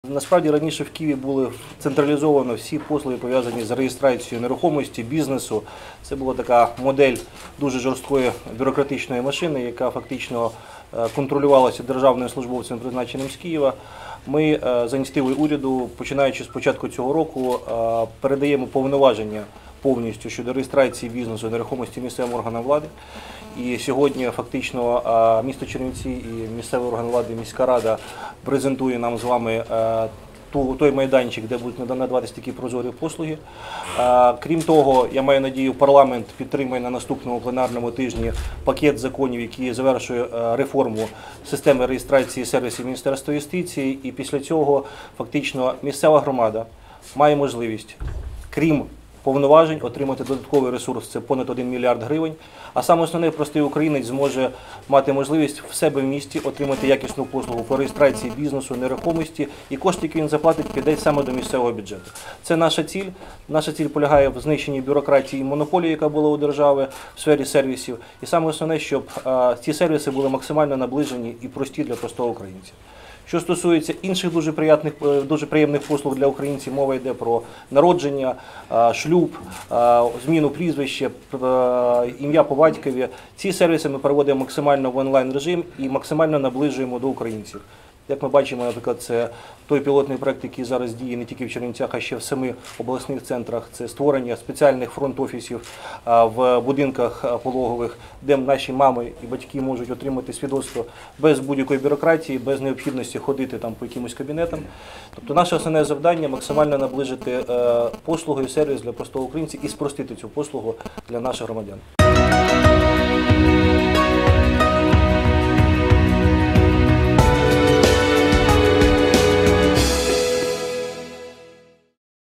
Насправді раніше в Києві були централізовано всі послуги, пов'язані з реєстрацією нерухомості, бізнесу. Це була така модель дуже жорсткої бюрократичної машини, яка фактично контролювалася державним службовцем, призначеним з Києва. Ми за ініціативою уряду, починаючи з початку цього року, передаємо повноваження повністю щодо реєстрації бізнесу нерухомості місцевим органам влади. І сьогодні фактично місто Чернівці і місцевий орган влади, міська рада презентує нам з вами той майданчик, де будуть надаватися такі прозорі послуги. Крім того, я маю надію, парламент підтримає на наступному пленарному тижні пакет законів, який завершує реформу системи реєстрації сервісів Міністерства юстиції. І після цього фактично місцева громада має можливість, крім повноважень, отримати додатковий ресурс, це понад 1 мільярд гривень. А саме основне, простий українець зможе мати можливість в себе в місті отримати якісну послугу по реєстрації бізнесу, нерухомості, і кошти, які він заплатить, піде саме до місцевого бюджету. Це наша ціль. Наша ціль полягає в знищенні бюрократії і монополії, яка була у держави в сфері сервісів. І саме основне, щоб ці сервіси були максимально наближені і прості для простого українця. Що стосується інших дуже приємних послуг для українців, мова йде про народження, шлюб, зміну прізвища, ім'я по батькові. Ці сервіси ми проводимо максимально в онлайн-режим і максимально наближуємо до українців. Як ми бачимо, наприклад, це той пілотний проект, який зараз діє не тільки в Чернівцях, а ще в 7 обласних центрах. Це створення спеціальних фронт-офісів в будинках пологових, де наші мами і батьки можуть отримати свідоцтво без будь-якої бюрократії, без необхідності ходити там по якимось кабінетам. Тобто наше основне завдання – максимально наближити послугу і сервіс для простого українця і спростити цю послугу для наших громадян.